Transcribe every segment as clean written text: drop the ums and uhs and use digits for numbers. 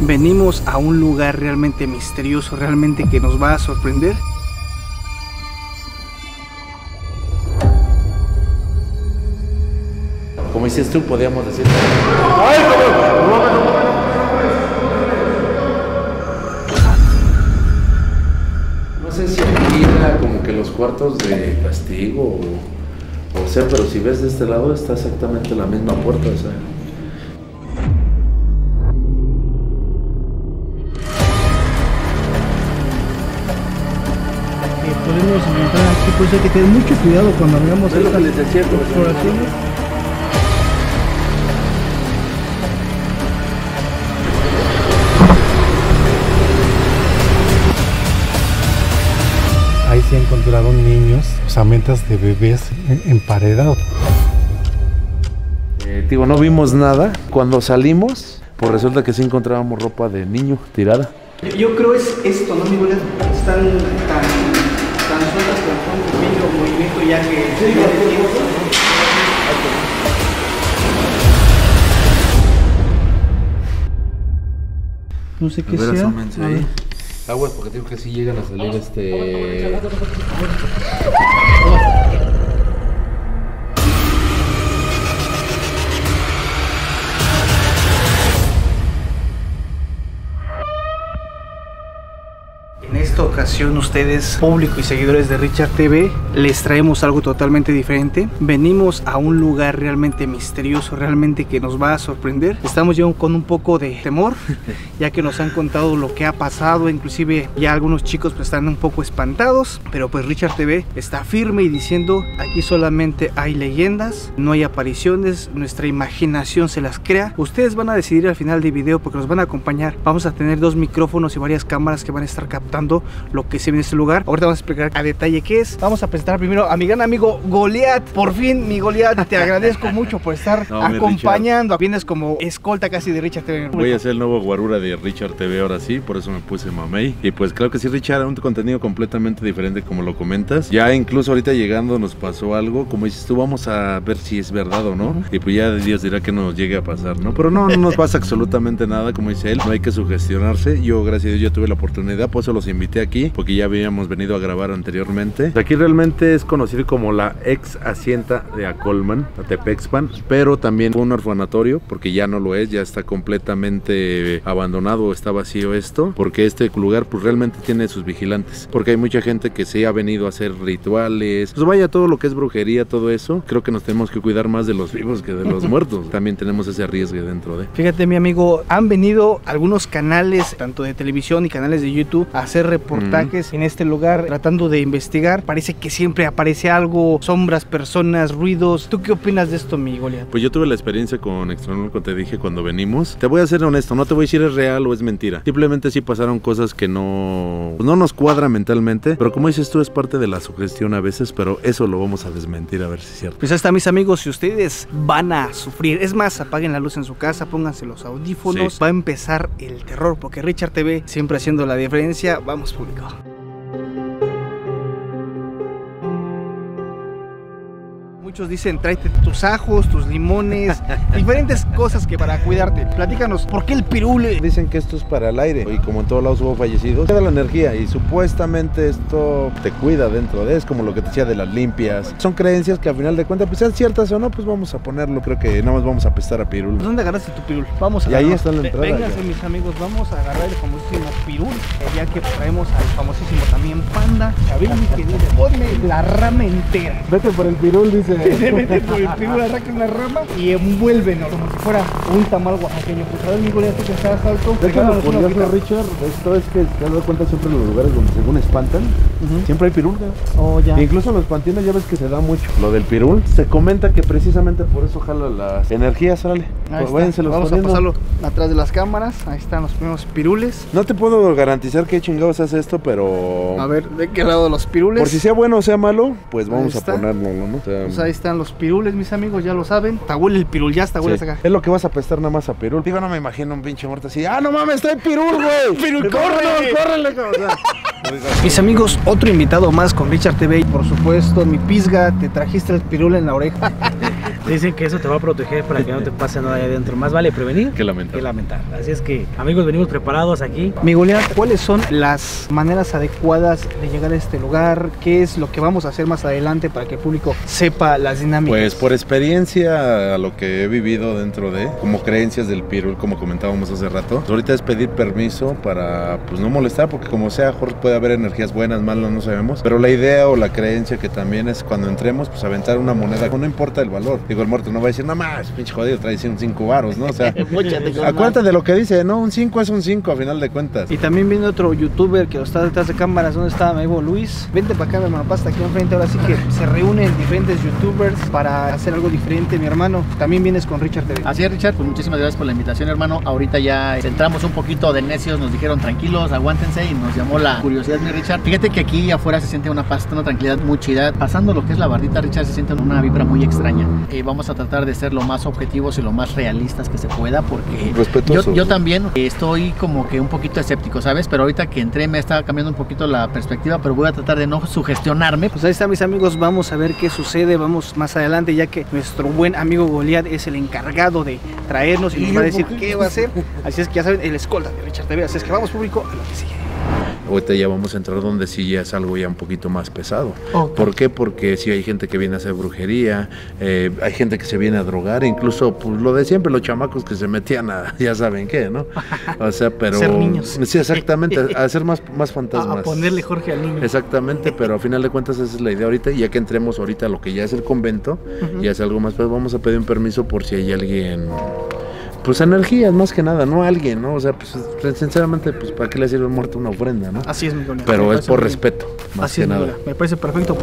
Venimos a un lugar realmente misterioso, realmente que nos va a sorprender. Como dices tú, podríamos decir. No sé si aquí era como que los cuartos de castigo o sea, pero si ves de este lado está exactamente la misma puerta, o sea. Podemos entrar aquí, pues hay que tener mucho cuidado cuando hagamos estas exploraciones. Ahí se encontraron niños, osamentas de bebés emparedados. Digo, no vimos nada. Cuando salimos, pues resulta que sí encontrábamos ropa de niño tirada. Yo creo es esto, ¿no, amigo? Están tan sueltas con un pequeño movimiento ya que... No sé qué sea. Aguas, porque digo que sí llegan a salir En esta ocasión, ustedes, público y seguidores de Richard TV, les traemos algo totalmente diferente. Venimos a un lugar realmente misterioso, realmente que nos va a sorprender. Estamos ya con un poco de temor, ya que nos han contado lo que ha pasado. Inclusive ya algunos chicos pues están un poco espantados, pero pues Richard TV está firme y diciendo: aquí solamente hay leyendas, no hay apariciones, nuestra imaginación se las crea. Ustedes van a decidir al final del video porque nos van a acompañar. Vamos a tener 2 micrófonos y varias cámaras que van a estar captando lo que se ve en este lugar. Ahorita vamos a explicar a detalle qué es. Vamos a presentar primero a mi gran amigo Goliat. Por fin, mi Goliat, te agradezco mucho por estar acompañando. Vienes como escolta casi de Richard TV. Voy a ser el nuevo guarura de Richard TV ahora sí, por eso me puse mamey. Y pues claro que sí, Richard, un contenido completamente diferente como lo comentas. Ya incluso ahorita llegando nos pasó algo, como dices tú, vamos a ver si es verdad o no. Y pues ya Dios dirá que nos llegue a pasar, ¿no? Pero no nos pasa absolutamente nada, como dice él. No hay que sugestionarse. Yo, gracias a Dios, yo tuve la oportunidad, por eso los invité aquí, porque ya habíamos venido a grabar anteriormente. Aquí realmente es conocido como la ex hacienda de Acolman, Atepexpan, pero también fue un orfanatorio, porque ya no lo es, ya está completamente abandonado, está vacío esto, porque este lugar pues realmente tiene sus vigilantes, porque hay mucha gente que se ha venido a hacer rituales, pues vaya, todo lo que es brujería, todo eso. Creo que nos tenemos que cuidar más de los vivos que de los muertos. También tenemos ese riesgo dentro de. Fíjate, mi amigo, han venido algunos canales, tanto de televisión y canales de YouTube, a hacer reportajes en este lugar, tratando de investigar. Parece que siempre aparece algo, sombras, personas, ruidos. ¿Tú qué opinas de esto, mi Goliat? Pues yo tuve la experiencia con Extranómico, te dije cuando venimos. Te voy a ser honesto, no te voy a decir es real o es mentira. Simplemente sí pasaron cosas que no nos cuadran mentalmente, pero como dices tú, es parte de la sugestión a veces, pero eso lo vamos a desmentir a ver si es cierto. Pues ahí está, mis amigos, si ustedes van a sufrir, es más, apaguen la luz en su casa, pónganse los audífonos, sí. Va a empezar el terror, porque Richard TV siempre haciendo la diferencia. Vamos, público. Muchos dicen, tráete tus ajos, tus limones, diferentes cosas que para cuidarte. Platícanos, ¿por qué el pirule? Dicen que esto es para el aire, y como en todos lados hubo fallecidos, queda la energía, y supuestamente esto te cuida dentro de, es como lo que te decía de las limpias. Son creencias que al final de cuentas, pues sean ciertas o no, pues vamos a ponerlo. Creo que nada más vamos a apestar a pirul. ¿Dónde agarraste tu pirul? Vamos a y ahí está la entrada. Vénganse, mis amigos, vamos a agarrar el famosísimo pirul, ya que traemos al famosísimo también panda. Chabeli, que dice, ponme la rama entera. Vete por el pirul, dice. Se mete por el pirul, arranca una rama y envuélvenos como si fuera un tamal oaxaqueño. Pues a ver, mi Goliat, que estás alto. Déjalo, curioso, Richard, esto es que te has dado cuenta siempre en los lugares donde según espantan, siempre hay pirul. Oh, ya. Incluso en los panteones ya ves que se da mucho lo del pirul. Se comenta que precisamente por eso jala las energías, órale. Pues vamos a pasarlo atrás de las cámaras. Ahí están los primeros pirules. No te puedo garantizar qué chingados hace esto, pero... A ver, ¿de qué lado los pirules? Por si sea bueno o sea malo, pues vamos a ponerlo, ¿no? O sea, pues ahí están los pirules, mis amigos, ya lo saben. Está huele el pirul, ya está huele acá. Es lo que vas a apestar nada más a pirul. Digo, no me imagino un pinche muerto así. ¡Ah, no mames, trae pirul, güey! ¡Pirul, corre! ¡Córrele, cabrón! Mis amigos, otro invitado más con Richard TV. Y por supuesto, mi pisga, te trajiste el pirul en la oreja. Dicen que eso te va a proteger para que no te pase nada ahí adentro. Más vale prevenir que lamentar. Así es que, amigos, venimos preparados aquí. Mi Goliat, ¿cuáles son las maneras adecuadas de llegar a este lugar? ¿Qué es lo que vamos a hacer más adelante para que el público sepa las dinámicas? Pues por experiencia, a lo que he vivido dentro de, como creencias del pirul, como comentábamos hace rato, pues ahorita es pedir permiso para pues no molestar, porque como sea, Jorge, puede haber energías buenas, malas, no sabemos, pero la idea o la creencia que también es cuando entremos, pues aventar una moneda, no importa el valor. Digo, el muerto no va a decir, no más, pinche jodido, trae 5 varos, ¿no? O sea, acuérdate de lo que dice, ¿no? Un 5 es un 5 a final de cuentas. Y también viene otro youtuber que está detrás de cámaras. ¿Dónde está mi amigo Luis? Vente para acá, mi hermano, pasa aquí enfrente. Ahora sí que se reúnen diferentes youtubers para hacer algo diferente, mi hermano. También vienes con Richard TV. Así es, Richard, pues muchísimas gracias por la invitación, hermano. Ahorita ya entramos un poquito de necios, nos dijeron tranquilos, aguántense, y nos llamó la curiosidad, mi Richard. Fíjate que aquí afuera se siente una paz, una tranquilidad muy chida. Pasando lo que es la bardita, Richard, se siente una vibra muy extraña. Vamos a tratar de ser lo más objetivos y lo más realistas que se pueda, porque yo también estoy como que un poquito escéptico, ¿sabes? Pero ahorita que entré me está cambiando un poquito la perspectiva, pero voy a tratar de no sugestionarme. Pues ahí está, mis amigos, vamos a ver qué sucede, vamos más adelante, ya que nuestro buen amigo Goliat es el encargado de traernos y nos va a decir qué va a hacer. Así es que ya saben, el escolta de Richard TV. Así es que vamos, público, a lo que sigue. Ahorita ya vamos a entrar donde sí ya es algo ya un poquito más pesado. Okay. ¿Por qué? Porque sí hay gente que viene a hacer brujería, hay gente que se viene a drogar, incluso pues lo de siempre, los chamacos que se metían a ya saben qué, ¿no? O sea, pero... ser niños. Sí, exactamente, a hacer más fantasmas. A ponerle Jorge al niño. Exactamente, pero a final de cuentas esa es la idea ahorita, y ya que entremos ahorita a lo que ya es el convento, ya es algo más, pues vamos a pedir un permiso por si hay alguien... Pues energías más que nada, no alguien, ¿no? O sea, pues sinceramente, pues ¿para qué le sirve un muerto una ofrenda, no? Así es, mi Goliat. Pero es por respeto, más así que es, nada. Me parece perfecto.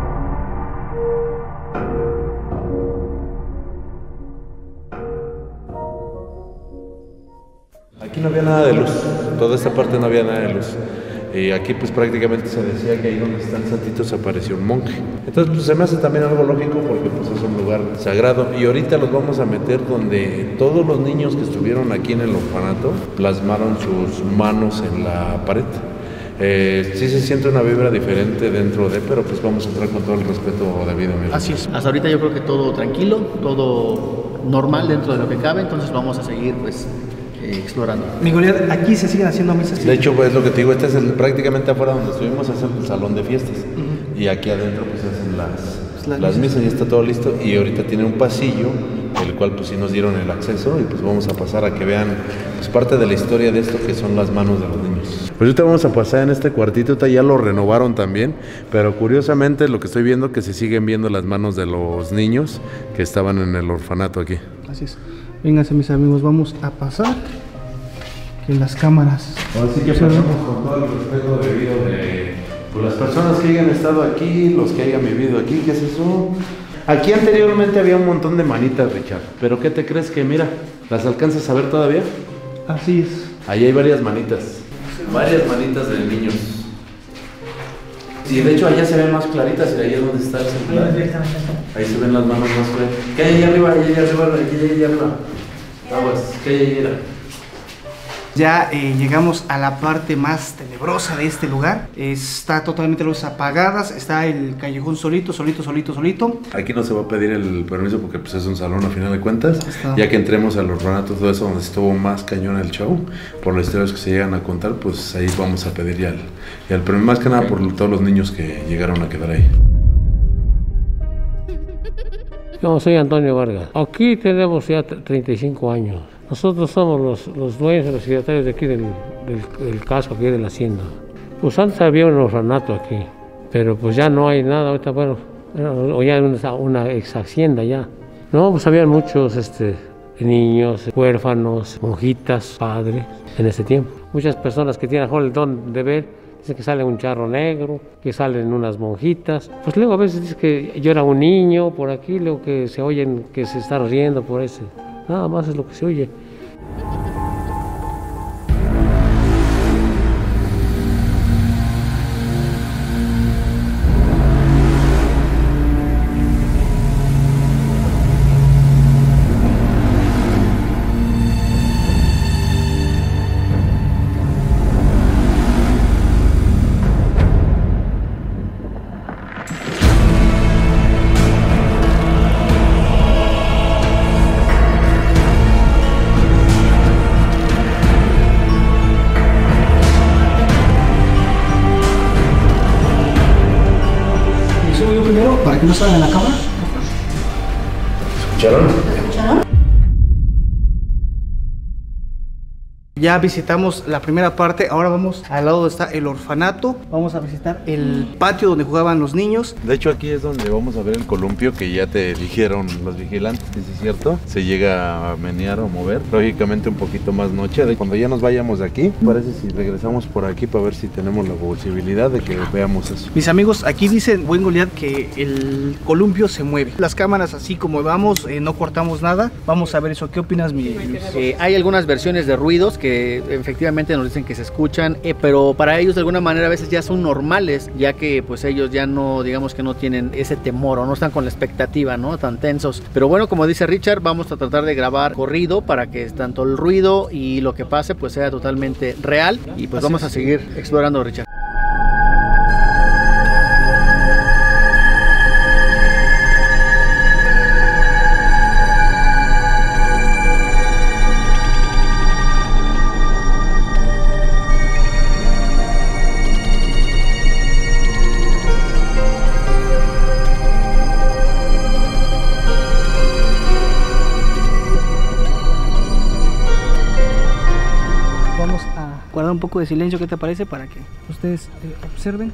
Aquí no había nada de luz, toda esta parte no había nada de luz. Y aquí pues prácticamente se decía que ahí donde está el santito se apareció un monje. Entonces pues se me hace también algo lógico porque pues es un lugar sagrado. Y ahorita los vamos a meter donde todos los niños que estuvieron aquí en el orfanato plasmaron sus manos en la pared. Sí se siente una vibra diferente dentro de, pero pues vamos a entrar con todo el respeto debido. Así es. Hasta ahorita yo creo que todo tranquilo, todo normal dentro de lo que cabe, entonces vamos a seguir pues explorando. Mi Goliat, aquí se siguen haciendo misas. De hecho, pues lo que te digo, este es prácticamente afuera donde estuvimos, es el salón de fiestas. Y aquí adentro pues hacen las misas, ya está todo listo. Y ahorita tiene un pasillo, el cual pues sí nos dieron el acceso, y pues vamos a pasar a que vean pues parte de la historia de esto que son las manos de los niños. Pues ahorita vamos a pasar en este cuartito, ya lo renovaron también, pero curiosamente lo que estoy viendo que se siguen viendo las manos de los niños que estaban en el orfanato aquí. Así es. Vénganse, mis amigos, vamos a pasar en las cámaras. Así que pasamos con todo el respeto debido de pues, las personas que hayan estado aquí, los que hayan vivido aquí. ¿Qué es eso? Aquí anteriormente había un montón de manitas, Richard. ¿Pero qué te crees que, mira, las alcanzas a ver todavía? Así es. Ahí hay varias manitas. Varias manitas de niños. Y de hecho allá se ven más claritas, y ahí es donde está el celular. Ahí se ven las manos más claras. ¿Qué hay ahí arriba? ¿Qué hay ahí arriba? ¿Qué hay ahí arriba? Aguas, ¿qué hay ahí? Ya llegamos a la parte más tenebrosa de este lugar. Está totalmente luces apagadas. Está el callejón solito. Aquí no se va a pedir el permiso porque pues, es un salón a final de cuentas. Ya que entremos al orfanato, todo eso donde estuvo más cañón el show, por las historias que se llegan a contar, pues ahí vamos a pedir ya el permiso. Más que nada por todos los niños que llegaron a quedar ahí. Yo soy Antonio Vargas. Aquí tenemos ya 35 años. Nosotros somos los dueños y los secretarios de aquí del caso, aquí de la hacienda. Pues antes había un orfanato aquí, pero pues ya no hay nada. Ahorita, bueno, o ya una ex hacienda ya. No, pues habían muchos niños, huérfanos, monjitas, padres en ese tiempo. Muchas personas que tienen el don de ver, dicen que sale un charro negro, que salen unas monjitas. Pues luego a veces dicen que llora un niño por aquí, luego que se oyen que se están riendo por ese. Nada más es lo que se oye. para que no salga en la cámara. ¿Escucharon? Ya visitamos la primera parte, ahora vamos al lado donde está el orfanato, vamos a visitar el patio donde jugaban los niños. De hecho aquí es donde vamos a ver el columpio que ya te dijeron los vigilantes, que sí es cierto, se llega a menear o mover, lógicamente un poquito más noche. Cuando ya nos vayamos de aquí, parece si regresamos por aquí para ver si tenemos la posibilidad de que veamos eso. Mis amigos, aquí dicen buen Goliat que el columpio se mueve. Las cámaras así como vamos, no cortamos nada. Vamos a ver eso. ¿Qué opinas, mi Luis? Hay algunas versiones de ruidos que efectivamente nos dicen que se escuchan, pero para ellos de alguna manera a veces ya son normales, ya que pues ellos ya no, digamos que no tienen ese temor o no están con la expectativa, ¿no? Tan tensos. Pero bueno, como dice Richard, vamos a tratar de grabar corrido para que tanto el ruido y lo que pase pues sea totalmente real y pues vamos a seguir explorando, Richard. Guardar un poco de silencio, ¿qué te parece? Para que ustedes observen.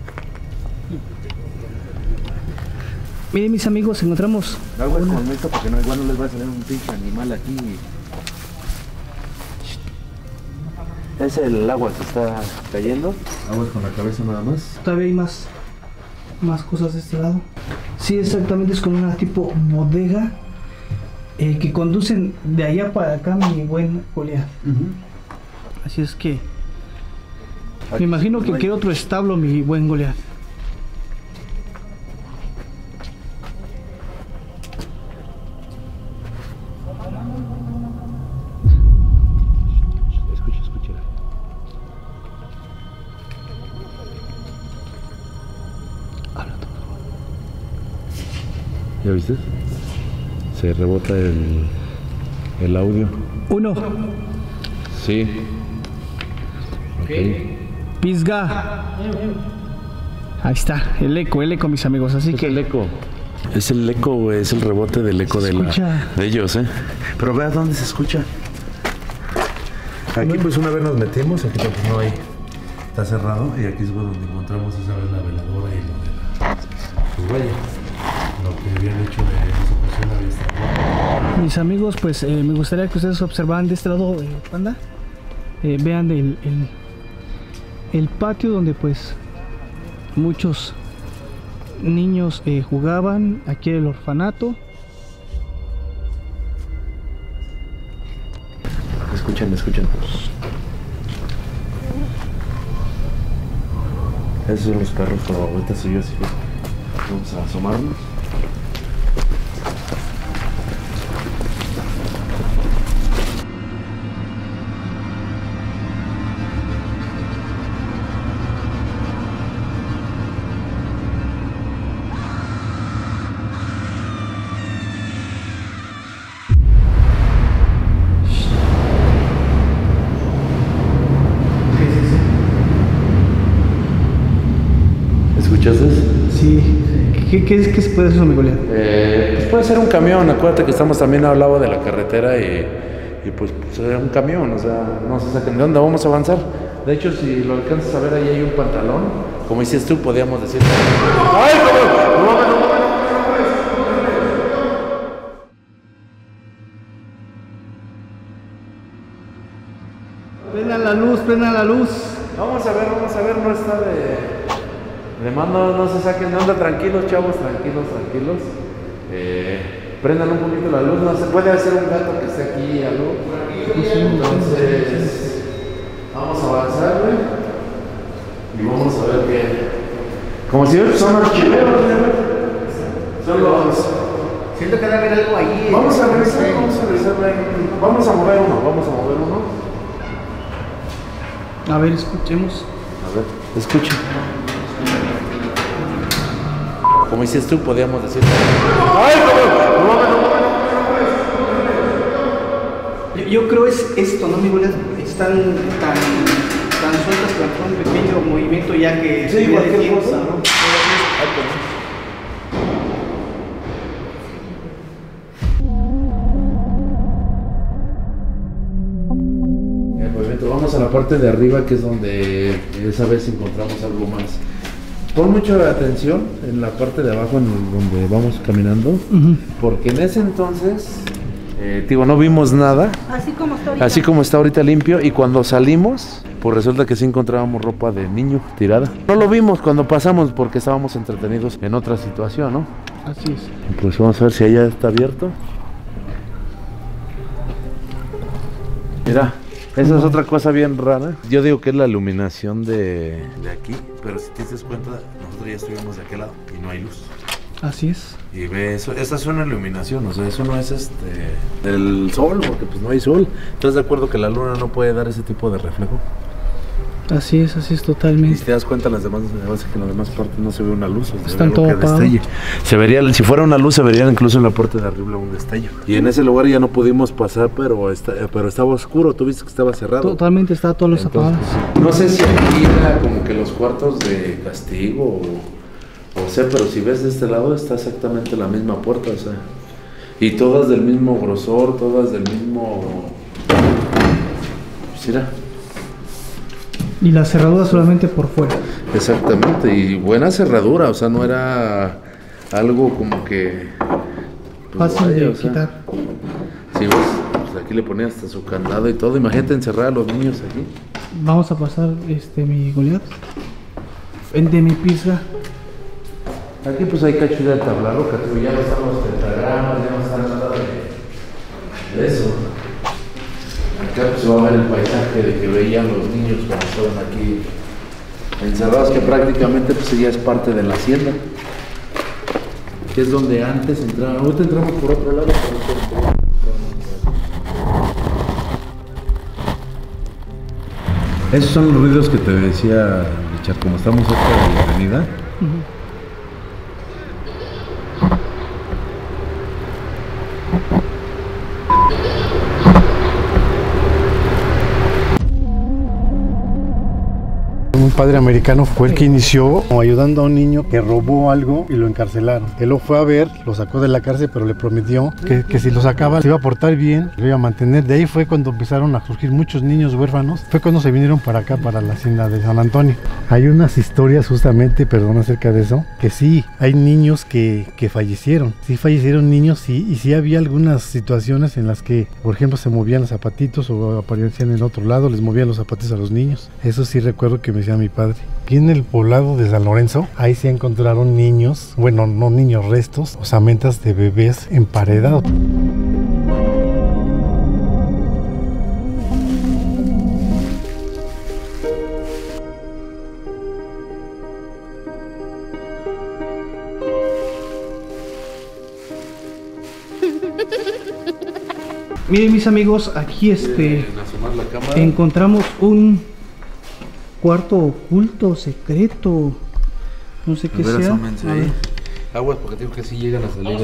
Miren, mis amigos, encontramos Agua con esto porque no, igual no les va a salir un pinche animal aquí. Es el agua que está cayendo. Aguas con la cabeza nada más. Todavía hay más cosas de este lado. Sí, exactamente, es como una tipo bodega que conducen de allá para acá, mi buen Goliat. Así es que me imagino que quiere otro establo, mi buen Goliat. Escucha. Habla tú. ¿Ya viste? Se rebota el audio. Uno. Sí. Pisga. Ahí está, el eco, mis amigos. Así que el eco. Es el eco, es el rebote del eco de ellos, ¿eh? Pero vea dónde se escucha. Aquí pues una vez nos metimos, aquí pues no hay. Está cerrado y aquí es donde encontramos esa vez la veladora y lo de la... Pues vaya, lo que habían hecho de esa persona había estado. Mis amigos, pues me gustaría que ustedes observaran de este lado, Panda. Vean el patio donde pues muchos niños jugaban. Aquí el orfanato. Escuchen. Esos son los perros, pero ahorita soy yo, así que vamos a asomarnos. ¿Escuchaste? Sí. ¿Qué se puede hacer, mi Goliat? Pues puede ser un camión. Acuérdate que estamos también al lado de la carretera y pues un camión, o sea, no se saquen de onda, vamos a avanzar. De hecho, si lo alcanzas a ver, ahí hay un pantalón. Como dices tú, podríamos decir... ¡Ay, no! Prendan la luz. Vamos a ver, no está de mando, no se saquen de onda, tranquilos, chavos, tranquilos. Prendan un poquito la luz, no se puede hacer un gato que esté aquí, algo. Entonces, vamos a avanzar, güey. Y vamos a ver qué. Como si son los chileros, son los. Siento que debe haber algo allí. Vamos a revisar, vamos a mover uno. A ver, escuchemos. A ver, escucha. Como dices tú, podríamos decir. ¡Ay, Yo creo es esto, ¿no, mi Goliat? Están tan sueltas que un pequeño movimiento ya que... Sí, cualquier cosa, ¿no? a la parte de arriba, que es donde esa vez encontramos algo más. Pon mucha atención en la parte de abajo, donde vamos caminando, porque en ese entonces, digo, no vimos nada, así como está ahorita limpio, y cuando salimos, pues resulta que sí encontrábamos ropa de niño tirada. No lo vimos cuando pasamos porque estábamos entretenidos en otra situación, ¿no? Así es. Pues vamos a ver si allá está abierto. Mira, esa es otra cosa bien rara. Yo digo que es la iluminación de aquí, pero si te das cuenta, nosotros ya estuvimos de aquel lado y no hay luz. Así es. Y ve eso, esta es una iluminación, o sea, eso no es del sol, porque pues no hay sol. ¿Estás de acuerdo que la luna no puede dar ese tipo de reflejo? Así es Y totalmente. si te das cuenta, que en las demás partes no se ve una luz, o sea, Están todo apagado. Se vería, si fuera una luz, se vería incluso en la parte de arriba un destello. Y en ese lugar ya no pudimos pasar, pero estaba oscuro, tú viste que estaba cerrado. Totalmente, estaba todos los apagados. No sé si aquí era como que los cuartos de castigo o sea, pero si ves de este lado está exactamente la misma puerta, o sea, y todas del mismo grosor, todas del mismo... Pues mira. Y la cerradura solamente por fuera. Exactamente, y buena cerradura, o sea, no era algo como que... Pues, fácil vaya, de o sea, quitar. si ves, pues aquí le ponía hasta su candado y todo, imagínate encerrar a los niños aquí. Vamos a pasar mi Goliath. De mi pizza. Aquí pues hay cacho de tabla roca, pero ya no están los pentagramas, ya no está nada de eso. Acá pues se va a ver el paisaje de que veían los niños cuando estaban aquí encerrados, que prácticamente pues ya es parte de la hacienda, que es donde antes entraban. Ahorita entramos por otro lado, esos son los ruidos que te decía Richard, como estamos cerca de la avenida. Un padre americano fue el que inició ayudando a un niño que robó algo y lo encarcelaron. Él lo fue a ver, lo sacó de la cárcel, pero le prometió que si lo sacaba se iba a portar bien, lo iba a mantener. De ahí fue cuando empezaron a surgir muchos niños huérfanos. Fue cuando se vinieron para acá, para la hacienda de San Antonio. Hay unas historias justamente, perdón, acerca de eso, que sí, hay niños que fallecieron. Sí fallecieron niños y sí había algunas situaciones en las que, por ejemplo, se movían los zapatitos o aparecían en otro lado, les movían los zapatos a los niños. Eso sí recuerdo que me decía mi padre. Aquí en el poblado de San Lorenzo, ahí se encontraron niños, bueno, no niños, restos, osamentas de bebés emparedados. Miren mis amigos, aquí encontramos un cuarto oculto, secreto, no sé qué sea. Aguas, porque digo que sí llegan a salir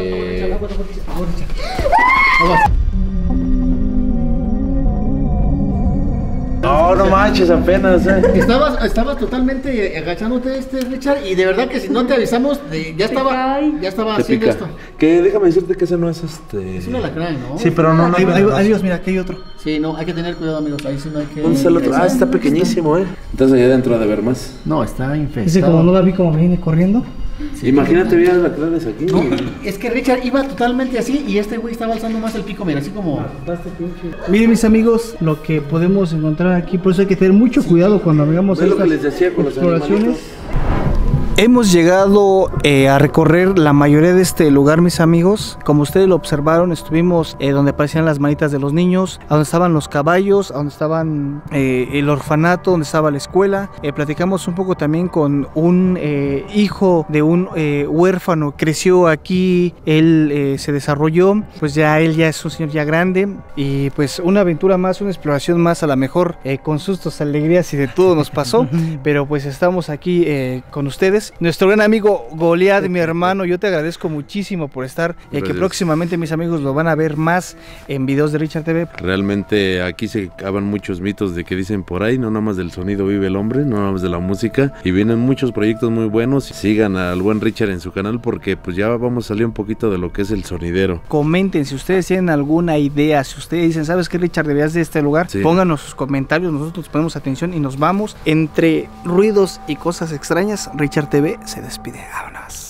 No manches, apenas, Estabas totalmente agachándote, Richard, y de verdad que si no te avisamos, ya estaba haciendo pica. esto. Que déjame decirte que ese no es Es un alacrán, ¿no? Sí, pero no. Adiós, mira, aquí hay otro. Sí, no, hay que tener cuidado, amigos, ahí sí no hay que... ¿Dónde está el otro? Está pequeñísimo, Entonces allá adentro ha de ver más. No, está infestado. Dice, como no la vi, como viene corriendo. Sí, imagínate, mira las alacranes aquí. No, es que Richard iba totalmente así y este güey estaba alzando más el pico, mira, así como... Miren mis amigos, lo que podemos encontrar aquí, por eso hay que tener mucho cuidado cuando hagamos ¿Ves lo estas que les decía con los exploraciones? animalitos? Hemos llegado a recorrer la mayoría de este lugar, mis amigos. Como ustedes lo observaron, estuvimos donde aparecían las manitas de los niños, a donde estaban los caballos, a donde estaban el orfanato, donde estaba la escuela. Platicamos un poco también con un hijo de un huérfano. Creció aquí, él se desarrolló, pues ya él ya es un señor ya grande. Y pues una aventura más, una exploración más, a lo mejor con sustos, alegrías y de todo nos pasó. Pero pues estamos aquí con ustedes. gracias. Nuestro gran amigo Goliat, mi hermano, yo te agradezco muchísimo por estar, que próximamente mis amigos lo van a ver más en videos de Richard TV. Realmente aquí se acaban muchos mitos de que dicen por ahí, no nada más del sonido vive el hombre, no nada más de la música, y vienen muchos proyectos muy buenos. Sigan al buen Richard en su canal porque pues ya vamos a salir un poquito de lo que es el sonidero. Comenten si ustedes tienen alguna idea, si ustedes dicen, ¿sabes qué, Richard? Deberías de este lugar, sí. Pónganos sus comentarios, nosotros ponemos atención y nos vamos. Entre ruidos y cosas extrañas, Richard TV se despide. Vámonos.